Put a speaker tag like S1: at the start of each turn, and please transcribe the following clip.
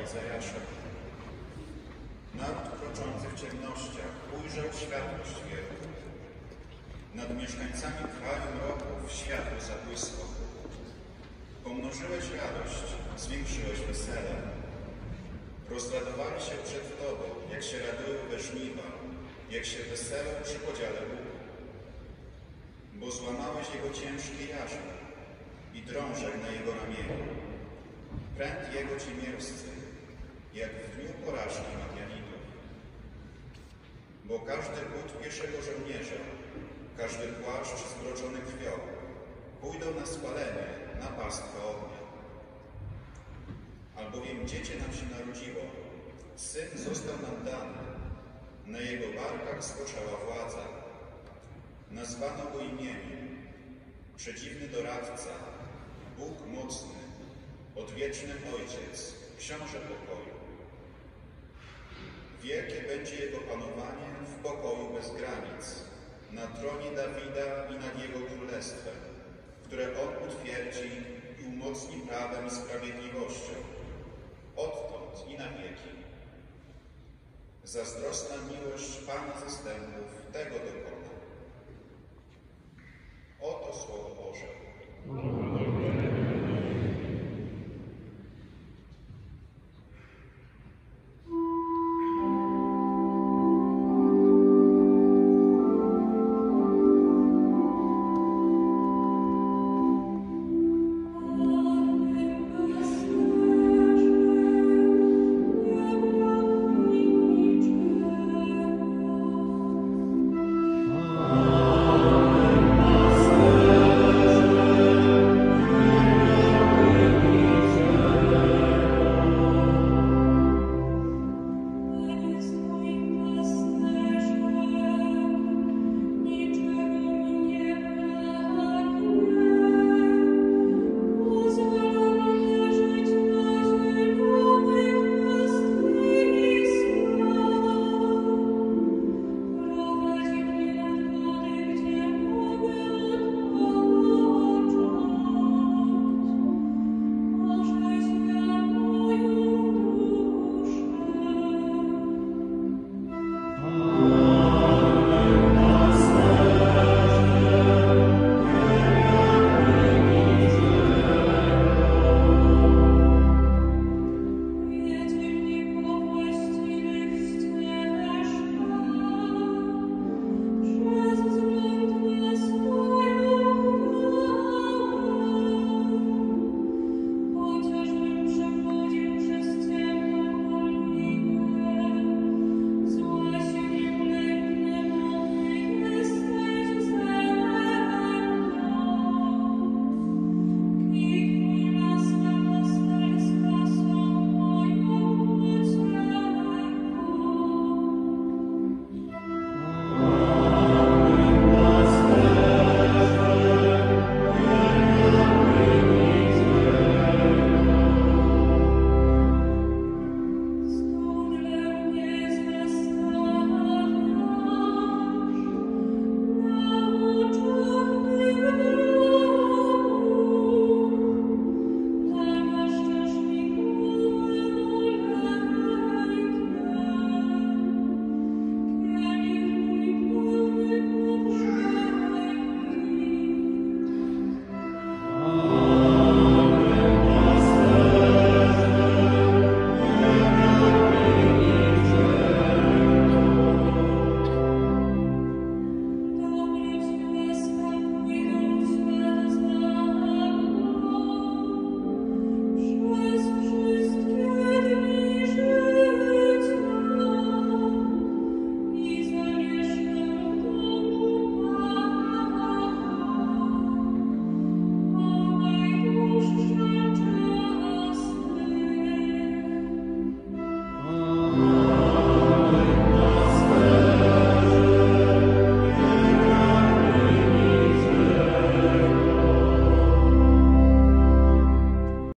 S1: Izajasza. Naród kroczący w ciemnościach ujrzał światłość wielką. Nad mieszkańcami kraju mroków światło zabłysło. Pomnożyłeś radość, zwiększyłeś wesele. Rozradowali się przed Tobą, jak się radują we żniwa, jak się weselą przy podziale łuku. Bo złamałeś jego ciężkie jarzmo i drążek na jego ramieniu. Pręt jego ciemiężcy, jak w dniu porażki Madianitów. Bo każdy but pieszego żołnierza, każdy płaszcz zbroczony krwią, pójdą na spalenie, na pastwę ognia. Albowiem dziecię nam się narodziło, syn został nam dany, na jego barkach spoczęła władza. Nazwano go imieniem, Przedziwny Doradca, Bóg Mocny, Odwieczny Ojciec, Książę Pokoju. Wielkie będzie jego panowanie w pokoju bez granic, na tronie Dawida i nad jego królestwem, które on utwierdzi i umocni prawem i sprawiedliwością, odtąd i na wieki. Zazdrosna miłość Pana zastępów tego dokona. Oto Słowo Boże.